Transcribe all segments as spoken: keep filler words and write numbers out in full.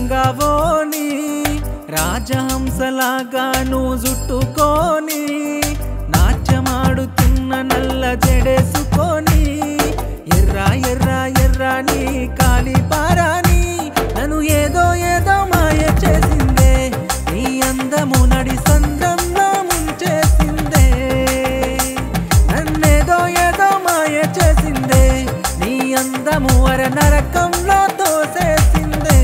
లంగావోని రాజహంసలాగా నువ్వు జుట్టుకొని నాట్యమాడుతున్న నల్ల జడేసుకొని ఎర్ర ఎర్ర ఎర్రని కాలిపారాని నన్ను ఏదో ఏదో మాయ చేసిందే నీ అందము నడి సంద్రంలో ముంచేసిందే నన్నేదో ఏదో మాయ చేసిందే నీ అందము వర నరకంలో తోసేసిందే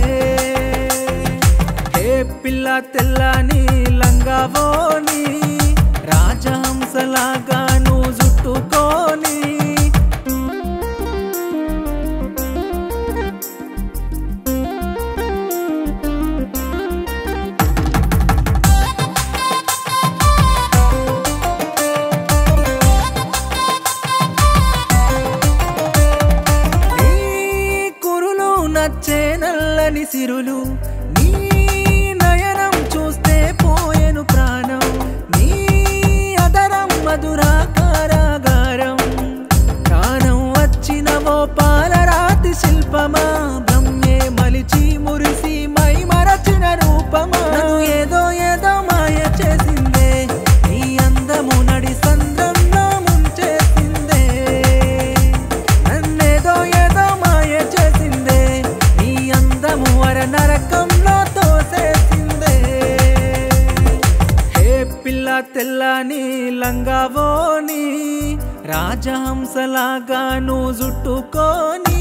హే పిల్ల తెల్లని లంగావోని రాజహంసలాగా నువ్వు జుట్టుకొని నచ్చే నల్లని సిరులు నీ నయనం చూస్తే పోయెను ప్రాణం నీ అదరం మధురాకారాగారం ప్రాణం వచ్చినవో పాలరాతి శిల్పమా బ్రహ్మే మలిచి మురిసి మై మరచిన రూపమా నన్ను ఏదో ఏదో మాయ చేసిందే నీ అందము నడి సంద్రంలో ముంచేసిందే నన్నేదో ఏదో మాయ చేసిందే వర నరకంలో తోసేసిందే హే పిల్ల తెల్లని లంగావోని రాజహంసలాగా నువ్వు జుట్టుకొని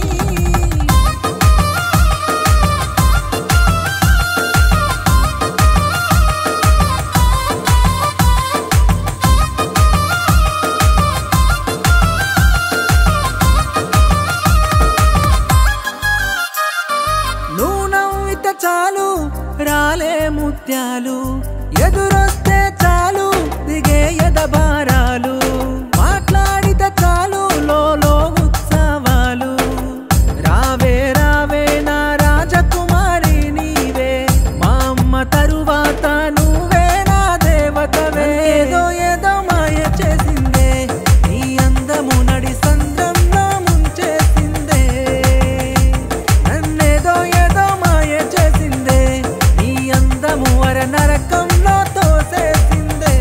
చాలు రాలే ముత్యాలు ఎదురొస్తే చాలు దిగే ఎదబారాలు మాట్లాడితే చాలు లోలో ఉత్సవాలు రావే రావే నా రాజకుమారి నీవే మా అమ్మ తరువాత నువ్వే నా దేవతవే ఏదో ఏదో మాయ చేసిందే నీ అందము నడి సంద్రంలో ముంచేసిందే నన్నేదో ఏదో మాయ చేసిందే నీ అందము వర నరకంలో తోసేసిందే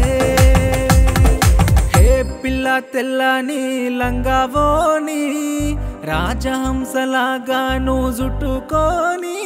హే పిల్ల తెల్లని లంగావోని రాజహంసలాగా నువ్వు జుట్టుకొని